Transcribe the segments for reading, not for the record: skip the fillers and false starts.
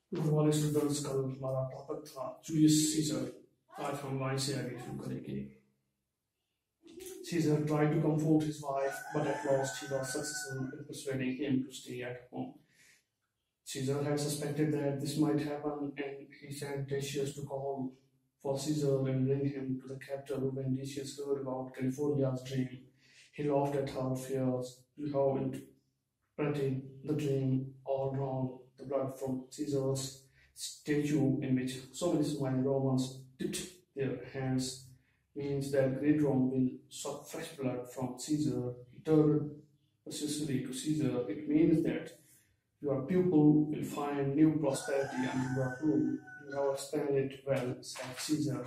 Good morning students. कल हमारा topic था जूलियस सीजर। आज हम वहीं से आगे शुरू करेंगे। Caesar tried to comfort his wife, but at last he was successful in persuading him to stay at home. Caesar had suspected that this might happen, and he sent Decius to call for Caesar and bring him to the capital. When Decius heard about California's dream, he laughed at her fears. You have interpreted the dream all wrong. The blood from Caesar's statue, in which so many smiling Romans dipped their hands, means that great Rome will suck fresh blood from Caesar. He turned persistently to Caesar. It means that your pupil will find new prosperity under your rule. You have explained it well, said Caesar.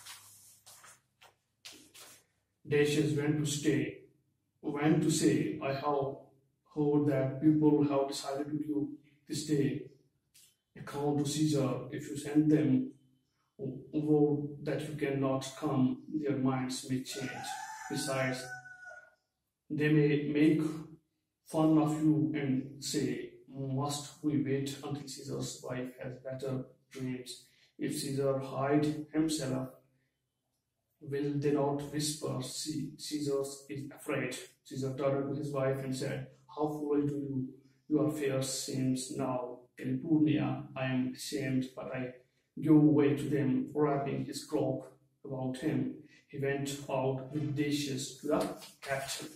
Decius went to say, I have heard that people have decided to give this day account to Caesar. If you send them word that you cannot come, their minds may change. Besides, they may make fun of you and say, must we wait until Caesar's wife has better dreams? If Caesar hide himself, will they not whisper, see, Caesar is afraid? Caesar turned to his wife and said, how foolish do your fear seems now. California, I am ashamed, but I give way to them. Wrapping his cloak about him, he went out with Decius to the capital.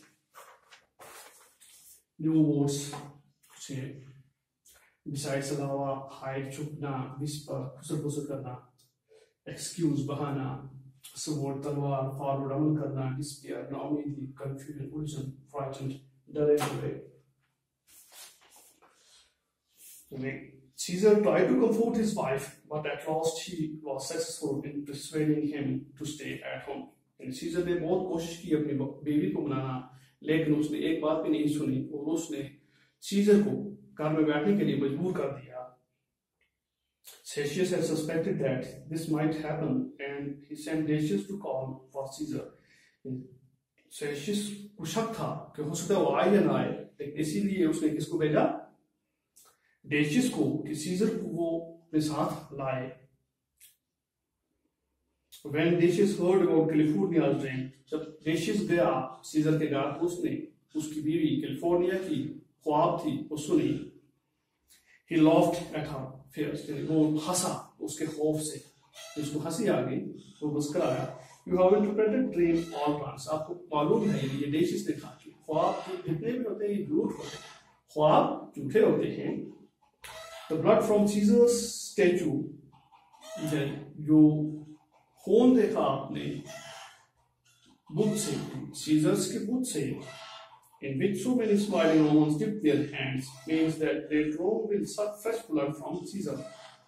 New words say, besides अलावा hide छुपना, whisper खुसर करना, excuse बहाना, sword तलवार forward अमल करना, despair नाउमीदी, confusion illusion, frightened, डरे हुए. Caesar tried to comfort his wife, but at last he was successful in persuading him to stay at home. Caesar ने बहुत कोशिश की अपनी बीवी को मनाना, लेकिन उसने एक बात भी नहीं सुनी और उसने Caesar को कार में बैठने के लिए मजबूर कर दिया. Decius had suspected that this might happen, and he sent Decius to call for Caesar. Decius को शक था कि हो सकता है वो आए या ना आए, लेकिन इसीलिए उसने किसको भेजा? Decius को कि सीजर को वो अपने साथ लाए. When Decius heard about California's dream, जब Decius गया सीजर के घर, उसने उसकी बीवी कैलिफोर्निया की ख्वाब थी वो सुनी. He laughed at her fears. वो हंसा उसके खौफ से. उसको हंसी आ गई, वो मुस्कुराया. You have interpreted dream all wrong. आपको मालूम है ये Decius ने कहा कि ख्वाब जितने भी होते हैं ये झूठ होते हैं, ख्वाब झूठे होते हैं. The blood from Caesar's statue, जो खून देखा आपने बुत से, Caesar's के बुत से, in which so many smiling Romans dipped their hands, means that great Rome will suck fresh blood from Caesar.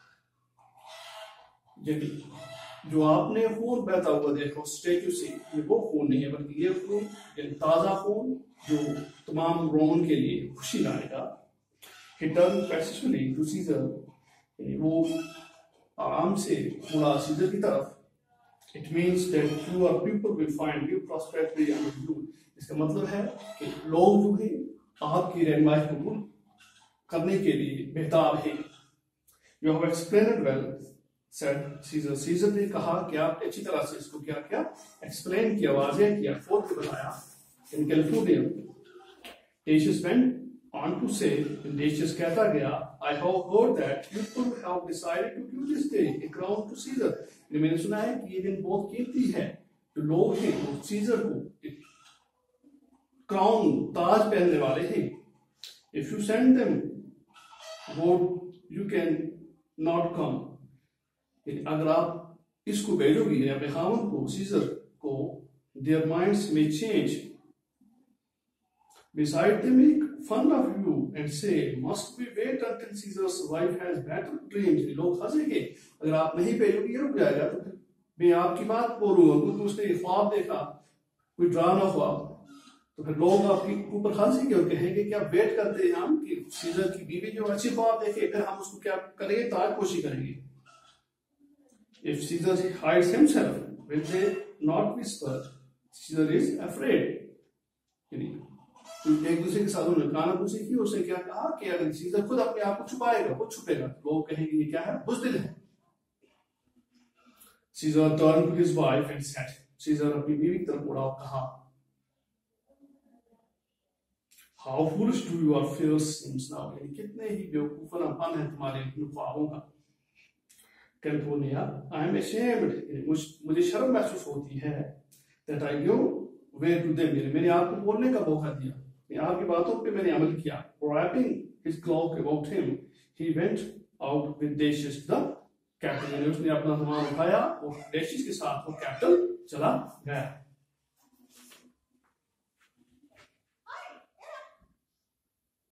जो आपने खून बहता हुआ देखो स्टेचू से, ये वो खून नहीं है, बल्कि ये खून ताजा खून जो तमाम रोमन के लिए खुशी लाएगा. He turned persistently to Caesar. वो आराम से मुड़ा सीजर की तरफ. It means that your people will find new prosperity under you. इसका मतलब है कि लोग जो हैं आपकी रहनुमाई कबूल करने के लिए बेताब हैं. You have explained it well, said Caesar. Caesar ने कहा कि आपने अच्छी तरह से इसको क्या explain किया, वाज़ेह किया, खोल के बताया. In California, Decius went on to say, Decius कहता गया, I have heard that people have decided to give this day a crown to Caesar. मैंने सुना है कि ये दिन बहुत कीमती है. तो लोग हैं वो सीजर को क्राउन ताज पहनने वाले हैं. If you send them word you can not come. अगर आप इसको भेजोगी अपने खामन को सीजर को, their minds may change. Besides, they make fun of you and say, must we wait until Caesar's wife has better dreams? लोग हंसेंगे अगर आप नहीं भेजोगे, ये रुक जाएगा. तो फिर मैं आपकी बात बोलूंगा क्योंकि उसने ख्वाब देखा, कोई डरावना ख्वाब, तो फिर लोग आपके ऊपर हंसेंगे और कहेंगे कि आप वेट करते हैं हम कि सीजर की बीवी जो अच्छी ख्वाब देखे, फिर हम उसको क्या करेंगे, ताजपोशी करेंगे. If Caesar hides himself, will they not whisper, Caesar is afraid? तो एक दूसरे के साथ उन्होंने कानाफूसी की। उसने क्या कहा कि अगर सीजर खुद अपने आप को छुपाएगा, वो छुपेगा, तो लोग कहेंगे ये क्या है, बुज़दिल है। Caesar turned to his wife and said, Caesar अपनी बीवी की तरफ मुड़ा और कहा, How foolish do your fears seems now, यानी कितने ही बेवकूफानापन है तुम्हारे ख्वाबों का। कैलिफोर्निया, I am ashamed, मुझे शर्म महसूस होती है, that I give way to them, मैंने आपको बोलने का मौका दिया, आपकी बातों पे मैंने अमल किया। Wrapping his cloak about him, he went out with Decius the captain, उसने अपना सामान उठाया और डेशियस के साथ वो कैपिटल चला गया।